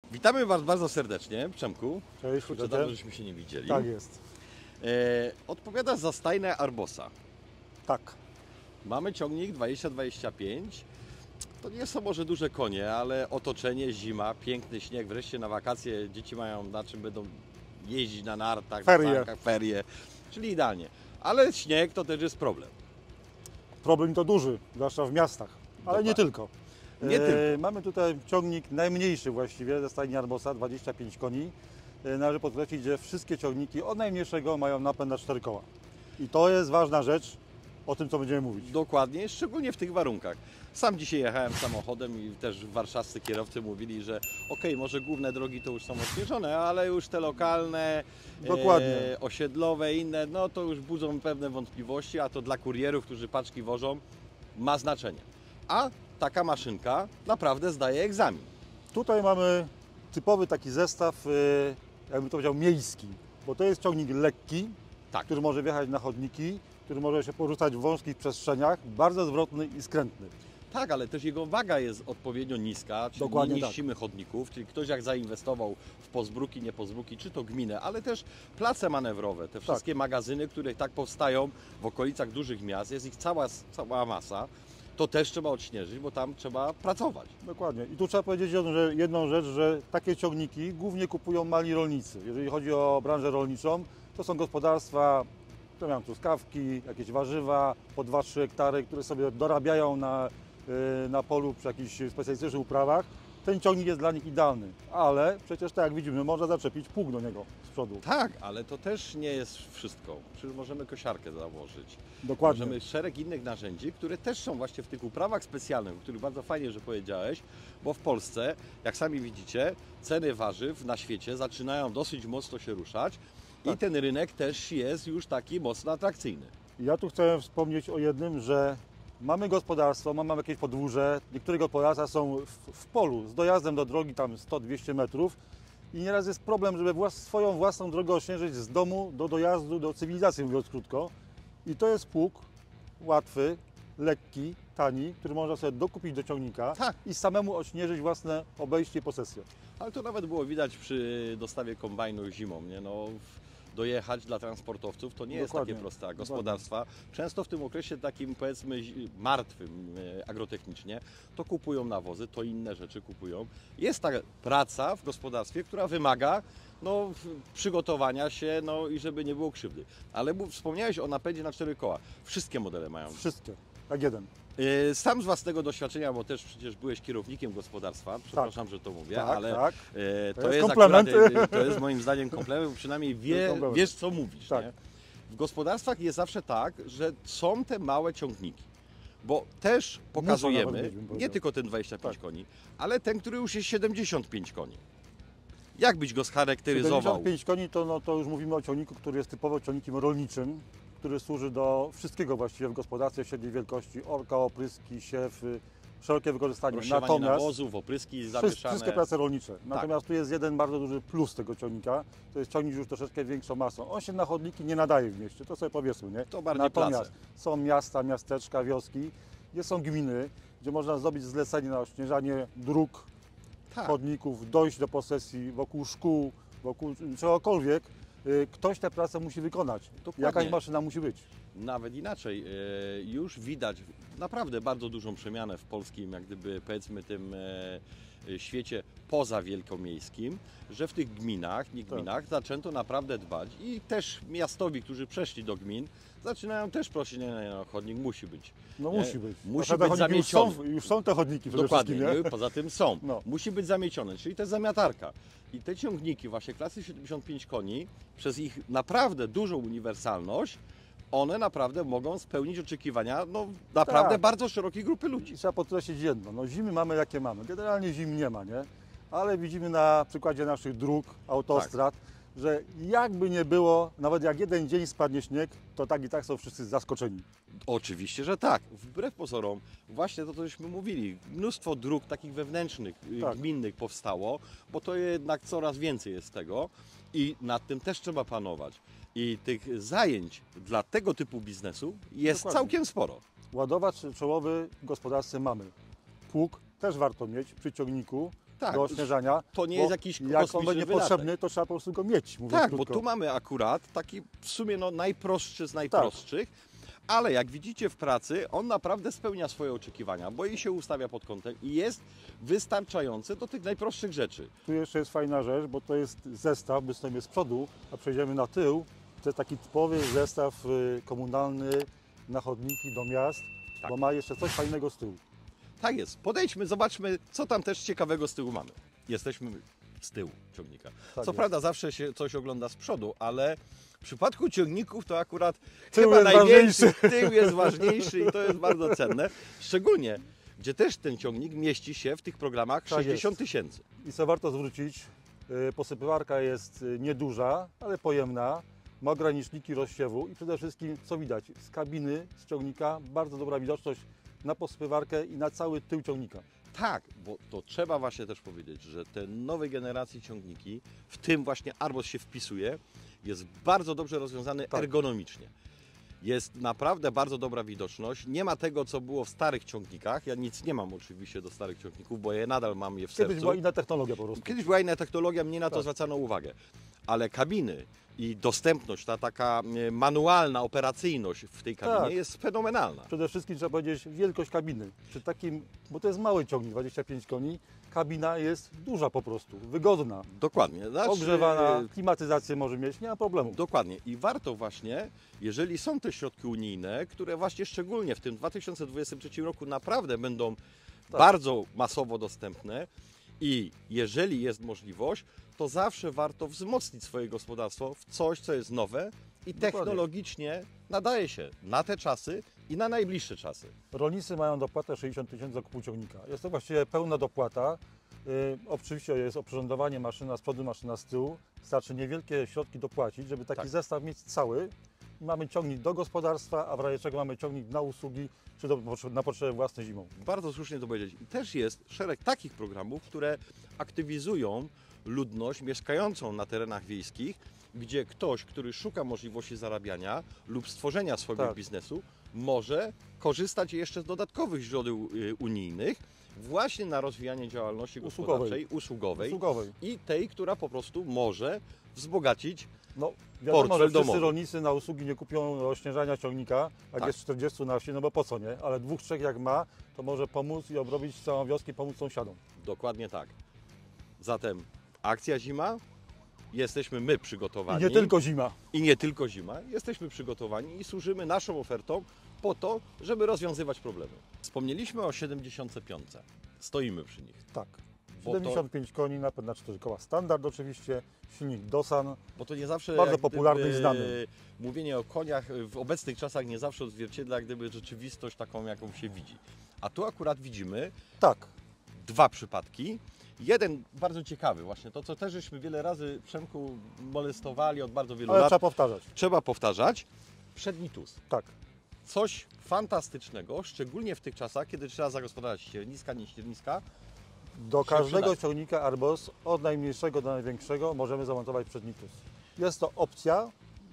Witamy Was bardzo serdecznie, Przemku. Cześć, Kurczę, dawno żeśmy się nie widzieli. Tak jest. Odpowiadasz za stajnię Arbosa. Tak. Mamy ciągnik 2025. To nie są może duże konie, ale otoczenie, zima, piękny śnieg. Wreszcie na wakacje dzieci mają na czym będą jeździć na nartach, Ferie. na sankach, ferie. Czyli idealnie. Ale śnieg to też jest problem. Problem to duży, zwłaszcza w miastach, ale Dokładnie. nie tylko. Nie tylko. Mamy tutaj ciągnik najmniejszy właściwie ze stajni Arbosa, 25 koni. Należy podkreślić, że wszystkie ciągniki od najmniejszego mają napęd na 4 koła. I to jest ważna rzecz o tym, co będziemy mówić. Dokładnie, szczególnie w tych warunkach. Sam dzisiaj jechałem samochodem i też warszawscy kierowcy mówili, że okej, może główne drogi to już są odświeżone, ale już te lokalne, Dokładnie. osiedlowe, inne, no to już budzą pewne wątpliwości, a to dla kurierów, którzy paczki wożą, ma znaczenie. A taka maszynka naprawdę zdaje egzamin. Tutaj mamy typowy taki zestaw, jakby to powiedział, miejski, bo to jest ciągnik lekki, Tak. który może wjechać na chodniki, który może się poruszać w wąskich przestrzeniach, bardzo zwrotny i skrętny. Tak, ale też jego waga jest odpowiednio niska, czyli Dokładnie nie tak. niszczymy chodników, czyli ktoś jak zainwestował w pozbruki, nie pozbruki, czy to gminę, ale też place manewrowe, te wszystkie magazyny, które tak powstają w okolicach dużych miast, jest ich cała masa, to też trzeba odśnieżyć, bo tam trzeba pracować. Dokładnie. I tu trzeba powiedzieć jedną rzecz, że takie ciągniki głównie kupują mali rolnicy. Jeżeli chodzi o branżę rolniczą, to są gospodarstwa, które mają truskawki, jakieś warzywa po 2-3 hektary, które sobie dorabiają na polu przy jakichś specjalistycznych uprawach. Ten ciągnik jest dla nich idealny, ale przecież tak jak widzimy, można zaczepić pług do niego z przodu. Tak, ale to też nie jest wszystko. Przecież możemy kosiarkę założyć. Dokładnie. Możemy szereg innych narzędzi, które też są właśnie w tych uprawach specjalnych, o których bardzo fajnie, że powiedziałeś, bo w Polsce, jak sami widzicie, ceny warzyw na świecie zaczynają dosyć mocno się ruszać i ten rynek też jest już taki mocno atrakcyjny. Ja tu chcę wspomnieć o jednym, że mamy gospodarstwo, mamy jakieś podwórze, niektóre gospodarstwa są w polu z dojazdem do drogi tam 100-200 metrów i nieraz jest problem, żeby swoją własną drogę ośnieżyć z domu do dojazdu, do cywilizacji, mówiąc krótko. I to jest pług łatwy, lekki, tani, który można sobie dokupić do ciągnika Tak. i samemu ośnieżyć własne obejście i posesję. Ale to nawet było widać przy dostawie kombajnu zimą, nie? No, dojechać dla transportowców to nie jest Dokładnie. takie proste, a gospodarstwa często w tym okresie takim powiedzmy martwym agrotechnicznie to kupują nawozy, to inne rzeczy kupują. Jest ta praca w gospodarstwie, która wymaga przygotowania się i żeby nie było krzywdy. Ale wspomniałeś o napędzie na 4 koła. Wszystkie modele mają. Wszystkie, jak jeden. Sam z własnego doświadczenia, bo też przecież byłeś kierownikiem gospodarstwa, przepraszam, że to mówię, Tak, ale tak. to jest jest komplement. akurat, to jest moim zdaniem komplement, bo przynajmniej komplement. wiesz co mówisz. Tak. Nie? W gospodarstwach jest zawsze tak, że są te małe ciągniki, bo też pokazujemy, nawet być, bym nie powiedział. tylko ten 25 Tak. koni, ale ten, który już jest 75 koni. Jak byś go scharakteryzował? 75 koni to już mówimy o ciągniku, który jest typowo ciągnikiem rolniczym, który służy do wszystkiego właściwie w gospodarce średniej wielkości, orka, opryski, siew, szerokie wykorzystanie. Rozsiewanie nawozów, opryski zamieszane. Wszystkie prace rolnicze. Natomiast tu jest jeden bardzo duży plus tego ciągnika, to jest ciągnik już troszeczkę większą masą. On się na chodniki nie nadaje w mieście, to sobie powiedzmy, nie? To bardziej Natomiast place. są miasta, miasteczka, wioski, gdzie są gminy, gdzie można zrobić zlecenie na ośnieżanie dróg, Tak. chodników, dojść do posesji wokół szkół, wokół czegokolwiek. Ktoś tę pracę musi wykonać. Dokładnie. Jakaś maszyna musi być. Nawet inaczej, już widać naprawdę bardzo dużą przemianę w polskim, jak gdyby powiedzmy tym świecie poza wielkomiejskim, że w tych gminach, nie gminach, zaczęto naprawdę dbać i też miastowi, którzy przeszli do gmin, zaczynają też prosić, nie, chodnik musi być. No Nie? musi być. Musi Te być chodniki zamieciony. już są te chodniki przede Dokładnie, wszystkim, nie? poza tym są. No. Musi być zamiecione, czyli to jest zamiatarka. I te ciągniki właśnie klasy 75 koni, przez ich naprawdę dużą uniwersalność, one naprawdę mogą spełnić oczekiwania naprawdę Tak. bardzo szerokiej grupy ludzi. I trzeba podkreślić jedno, zimy mamy jakie mamy. Generalnie zim nie ma, nie? Ale widzimy na przykładzie naszych dróg, autostrad, że jakby nie było, nawet jak jeden dzień spadnie śnieg, to tak i tak są wszyscy zaskoczeni. Oczywiście, że tak. Wbrew pozorom, właśnie to, co żeśmy mówili, mnóstwo dróg takich wewnętrznych, Tak. gminnych powstało, bo to jednak coraz więcej jest tego i nad tym też trzeba panować. I tych zajęć dla tego typu biznesu jest Dokładnie. całkiem sporo. Ładowacz czołowy w gospodarce mamy. Pług też warto mieć przy ciągniku, Tak, do ośnieżania. to nie bo jest jakiś jak on kosmiczny będzie wydatek. potrzebny, to trzeba po prostu go mieć, mówiąc Tak, bo krótko. tu mamy akurat taki w sumie najprostszy z najprostszych, ale jak widzicie w pracy, on naprawdę spełnia swoje oczekiwania, bo i się ustawia pod kątem i jest wystarczający do tych najprostszych rzeczy. Tu jeszcze jest fajna rzecz, bo to jest zestaw, my stoimy z przodu, a przejdziemy na tył. To jest taki typowy zestaw komunalny na chodniki do miast, Tak. bo ma jeszcze coś fajnego z tyłu. Tak jest, podejdźmy, zobaczmy, co tam też ciekawego z tyłu mamy. Jesteśmy z tyłu ciągnika. Tak Co jest. prawda zawsze się coś ogląda z przodu, ale w przypadku ciągników to akurat Tył chyba jest największy, ważniejszy. tył jest ważniejszy i to jest bardzo cenne. Szczególnie, gdzie też ten ciągnik mieści się w tych programach Tak 60 000. I co warto zwrócić, posypywarka jest nieduża, ale pojemna, ma ograniczniki rozsiewu i przede wszystkim, co widać, z kabiny, z ciągnika bardzo dobra widoczność na posypywarkę i na cały tył ciągnika. Tak, bo to trzeba właśnie też powiedzieć, że te nowej generacji ciągniki, w tym właśnie Arbos się wpisuje, jest bardzo dobrze rozwiązany Tak. ergonomicznie. Jest naprawdę bardzo dobra widoczność. Nie ma tego, co było w starych ciągnikach. Ja nic nie mam oczywiście do starych ciągników, bo ja nadal mam je w Kiedyś sercu. była inna technologia po prostu. Kiedyś była inna technologia, mnie na to Tak. zwracano uwagę. Ale kabiny i dostępność, ta taka manualna operacyjność w tej kabinie Tak. jest fenomenalna. Przede wszystkim trzeba powiedzieć wielkość kabiny. Przy takim, bo to jest mały ciągnik, 25 koni, kabina jest duża po prostu, wygodna, Dokładnie. Znaczy, ogrzewana, klimatyzację może mieć, nie ma problemu. Dokładnie. I warto właśnie, jeżeli są te środki unijne, które właśnie szczególnie w tym 2023 roku naprawdę będą bardzo masowo dostępne i jeżeli jest możliwość, to zawsze warto wzmocnić swoje gospodarstwo w coś, co jest nowe i Dokładnie. technologicznie nadaje się na te czasy i na najbliższe czasy. Rolnicy mają dopłatę 60 000 za kupu ciągnika. Jest to właściwie pełna dopłata. Oczywiście jest oprzyrządowanie, maszyna z przodu, maszyna z tyłu. Wystarczy niewielkie środki dopłacić, żeby taki Tak. zestaw mieć cały. Mamy ciągnik do gospodarstwa, a w razie czego mamy ciągnik na usługi, czy na potrzeby własne zimą. Bardzo słusznie to powiedzieć. I też jest szereg takich programów, które aktywizują ludność mieszkającą na terenach wiejskich, gdzie ktoś, który szuka możliwości zarabiania lub stworzenia swojego Tak. biznesu, może korzystać jeszcze z dodatkowych źródeł unijnych właśnie na rozwijanie działalności gospodarczej, usługowej i tej, która po prostu może wzbogacić. No, wiadomo, Portfel że wszyscy domowy. rolnicy na usługi nie kupią ośnieżania ciągnika, jak Tak. jest 40 na wsi, no bo po co, nie? Ale 2-3 jak ma, to może pomóc i obrobić całą wioskę i pomóc sąsiadom. Dokładnie tak. Zatem akcja zima, jesteśmy my przygotowani. I nie tylko zima. I nie tylko zima. Jesteśmy przygotowani i służymy naszą ofertą po to, żeby rozwiązywać problemy. Wspomnieliśmy o 75. Stoimy przy nich. Tak. Bo to- 75 koni, napęd na 4 koła standard oczywiście, silnik Dosan. Bo to nie zawsze Bardzo jak popularny gdyby, i znany. Mówienie o koniach w obecnych czasach nie zawsze odzwierciedla jak gdyby rzeczywistość taką, jaką się widzi. A tu akurat widzimy Tak, dwa przypadki. Jeden bardzo ciekawy właśnie, to co też żeśmy wiele razy Przemku molestowali od bardzo wielu ale lat. trzeba powtarzać. Trzeba powtarzać. Przedni tus. Tak. Coś fantastycznego, szczególnie w tych czasach, kiedy trzeba zagospodarować ścierniska, nie ścierniska. Do Się każdego przydaje. ciągnika Arbos, od najmniejszego do największego, możemy zamontować przedni tus. Jest to opcja,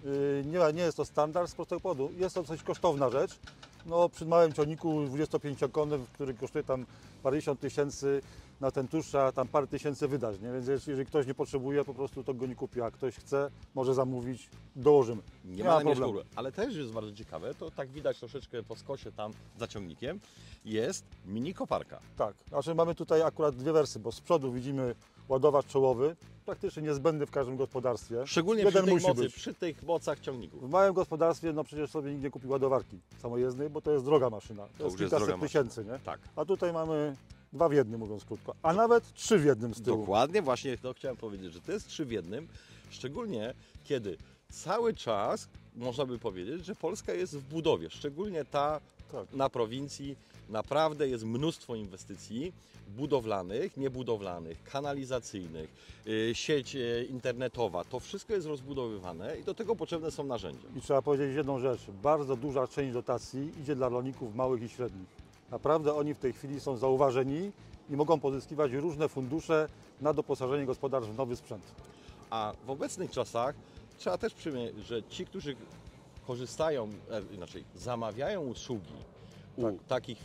nie jest to standard z prostego powodu. Jest to coś kosztowna rzecz. No, przy małym ciągniku 25-konnym, który kosztuje tam parędziesiąt tysięcy, na ten tusz trzeba tam parę tysięcy wydać, nie? Więc jeżeli ktoś nie potrzebuje, po prostu to go nie kupi. A ktoś chce, może zamówić, dołożymy. Nie ma najmniejszego problemu. Ale też jest bardzo ciekawe, to tak widać troszeczkę po skosie tam za ciągnikiem, jest mini koparka. Tak, znaczy mamy tutaj akurat dwie wersje, bo z przodu widzimy ładowacz czołowy, praktycznie niezbędny w każdym gospodarstwie. Szczególnie Jeden przy tej musi mocy, być. przy tych mocach ciągników. W małym gospodarstwie, no przecież sobie nikt nie kupi ładowarki samojezdnej, bo to jest droga maszyna. To już jest jest kilkaset droga tysięcy, nie? Tak. A tutaj mamy 2 w 1, mówiąc krótko, a nawet 3 w 1 z tyłu. Dokładnie, właśnie to chciałem powiedzieć, że to jest 3 w 1, szczególnie kiedy cały czas można by powiedzieć, że Polska jest w budowie, szczególnie ta Tak. na prowincji. Naprawdę jest mnóstwo inwestycji budowlanych, niebudowlanych, kanalizacyjnych, sieć internetowa. To wszystko jest rozbudowywane i do tego potrzebne są narzędzia. I trzeba powiedzieć jedną rzecz, bardzo duża część dotacji idzie dla rolników małych i średnich. Naprawdę oni w tej chwili są zauważeni i mogą pozyskiwać różne fundusze na doposażenie gospodarstw w nowy sprzęt. A w obecnych czasach trzeba też przypomnieć, że ci, którzy korzystają, inaczej zamawiają usługi u takich firm,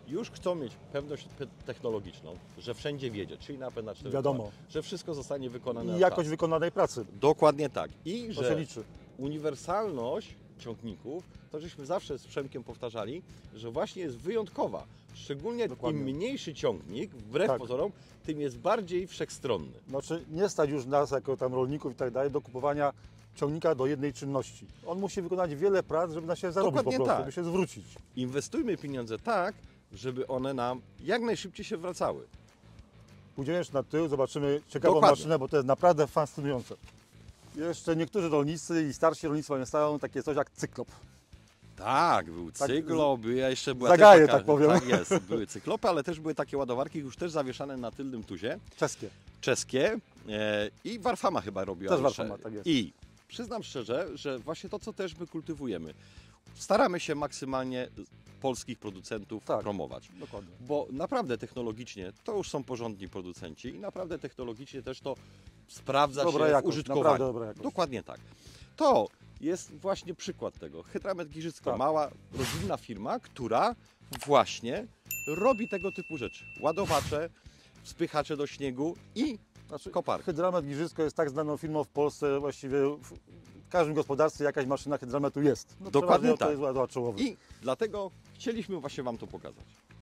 już chcą mieć pewność technologiczną, że wszędzie wiedzie, czyli napęd na 4 Wiadomo. koła, że wszystko zostanie wykonane I na jakość czas. wykonanej pracy. Dokładnie tak. I To się że liczy. uniwersalność ciągników, to żeśmy zawsze z Przemkiem powtarzali, że właśnie jest wyjątkowa. Szczególnie Dokładnie. im mniejszy ciągnik, wbrew Tak. pozorom, tym jest bardziej wszechstronny. Znaczy nie stać już nas jako tam rolników i tak dalej do kupowania ciągnika do jednej czynności. On musi wykonać wiele prac, żeby na siebie zarobić Dokładnie po prostu, tak. żeby się zwrócić. Inwestujmy pieniądze tak, żeby one nam jak najszybciej się wracały. Pójdziemy jeszcze na tył, zobaczymy ciekawą Dokładnie. maszynę, bo to jest naprawdę fascynujące. Jeszcze niektórzy rolnicy i starsi rolnicy pamiętają takie coś jak cyklop. Tak, był Tak, cyklop, jeszcze była zagaję, też taka, tak powiem. Tak jest, były cyklopy, ale też były takie ładowarki już też zawieszane na tylnym tuzie, Czeskie. czeskie i Warfama chyba robiła. Też jeszcze. Warfama, tak jest. I przyznam szczerze, że właśnie to, co też my kultywujemy, staramy się maksymalnie polskich producentów Tak. promować. Dokładnie. Bo naprawdę technologicznie to już są porządni producenci i naprawdę technologicznie też to sprawdza Dobra się w jakość, użytkowaniu. naprawdę dobra jakość. Dokładnie tak. To jest właśnie przykład tego. Hydramet Giżycko, Tak. mała, rodzinna firma, która właśnie robi tego typu rzeczy. Ładowacze, spychacze do śniegu i Znaczy, koparki. Hydramet Giżycko jest tak znaną firmą w Polsce, właściwie w każdym gospodarstwie jakaś maszyna hydrametu jest. No, Dokładnie przeważnie tak. To jest ładowacz czołowy. I dlatego chcieliśmy właśnie Wam to pokazać.